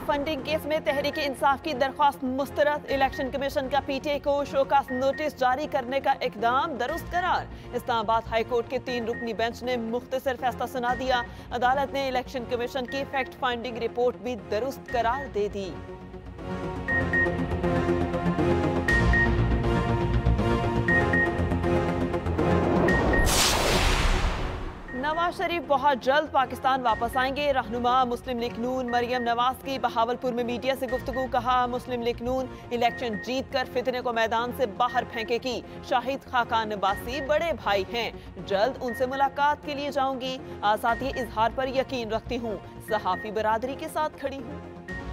Funding case में तहरीक इंसाफ की दरख्वास्त मुस्तरद। इलेक्शन कमीशन का पीटीआई को शोकास नोटिस जारी करने का इकदाम दुरुस्त करार। इस्लामाबाद हाई कोर्ट के 3 रुकनी बेंच ने मुख्तसर फैसला सुना दिया। अदालत ने इलेक्शन कमीशन की फैक्ट फाइंडिंग रिपोर्ट भी दुरुस्त करार दे दी। नवाज शरीफ बहुत जल्द पाकिस्तान वापस आएंगे। रहनुमा मुस्लिम लीग नून मरियम नवाज की बहावलपुर में मीडिया से गुफ्तगू। कहा, मुस्लिम लीग नून इलेक्शन जीतकर फितने को मैदान से बाहर फेंकेगी। शाहिद खाकान अब्बासी बड़े भाई हैं, जल्द उनसे मुलाकात के लिए जाऊंगी। आजादी इजहार पर यकीन रखती हूँ, सहाफी बरादरी के साथ खड़ी हूँ।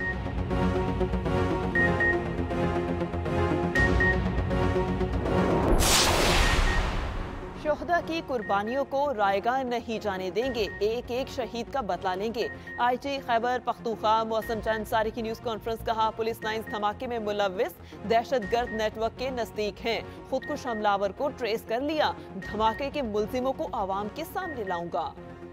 शोहदा की कुर्बानियों को रायगा नहीं जाने देंगे, एक एक शहीद का बदला लेंगे। आईजी खैबर पख्तूनख्वा मौसम अंसारी की न्यूज कॉन्फ्रेंस। कहा, पुलिस लाइंस धमाके में मुलव्विस दहशतगर्द नेटवर्क के नजदीक हैं, खुदकुश हमलावर को ट्रेस कर लिया। धमाके के मुल्जिमों को आवाम के सामने लाऊंगा।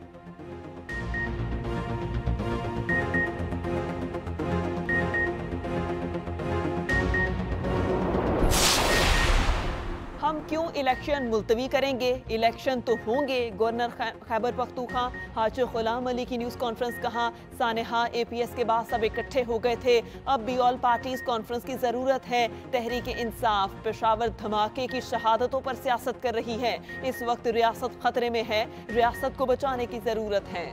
हम क्यों इलेक्शन मुलतवी करेंगे, इलेक्शन तो होंगे। गवर्नर खैबर पख्तूनख्वा हाजी गुलाम अली की न्यूज़ कॉन्फ्रेंस। कहा, सानेहा APS के बाद सब इकट्ठे हो गए थे, अब भी ऑल पार्टीज कॉन्फ्रेंस की ज़रूरत है। तहरीक इंसाफ पेशावर धमाके की शहादतों पर सियासत कर रही है। इस वक्त रियासत खतरे में है, रियासत को बचाने की ज़रूरत है।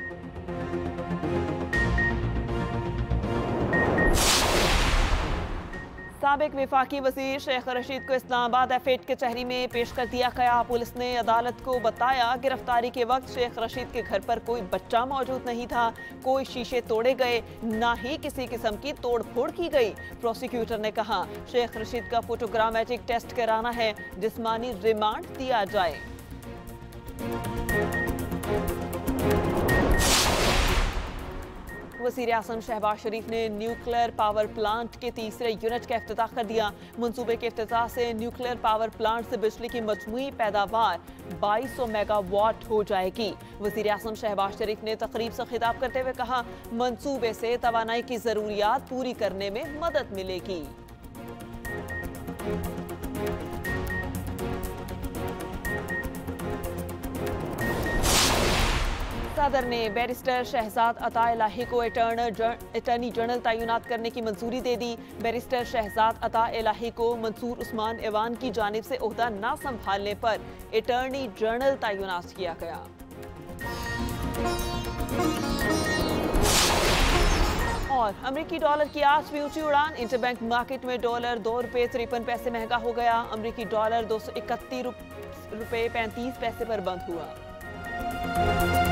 साबिक विफाकी वजीर शेख रशीद को इस्लामाबाद F8 कचहरी में पेश कर दिया गया। पुलिस ने अदालत को बताया, गिरफ्तारी के वक्त शेख रशीद के घर पर कोई बच्चा मौजूद नहीं था, कोई शीशे तोड़े गए, ना ही किसी किस्म की तोड़फोड़ की गई। प्रोसिक्यूटर ने कहा, शेख रशीद का फोटोग्रामेटिक टेस्ट कराना है, जिस्मानी रिमांड दिया जाए। वज़ीर आज़म शहबाज शरीफ ने न्यूक्लियर पावर प्लांट के तीसरे यूनिट का इफ्तिताह कर दिया। मंसूबे के इफ्तिताह से न्यूक्लियर पावर प्लांट से बिजली की मजमूई पैदावार 2200 मेगावाट हो जाएगी। वज़ीर आज़म शहबाज शरीफ ने तकरीब से खिताब करते हुए कहा, मंसूबे से तवानाई की ज़रूरियात पूरी करने में मदद मिलेगी। सदर ने बैरिस्टर शहजाद अता इलाही को अटॉर्नी जनरल तैनात करने की मंजूरी दे दी। बैरिस्टर शहजाद अता इलाही को मंसूर उस्मान ऐवान की जानिब से ओहदा न संभालने पर अटॉर्नी जनरल तैनात किया गया। और अमरीकी डॉलर की आज भी ऊंची उड़ान। इंटरबैंक मार्केट में डॉलर 2 रुपये 53 पैसे महंगा हो गया। अमरीकी डॉलर 231 रुपये 35 पैसे पर बंद हुआ।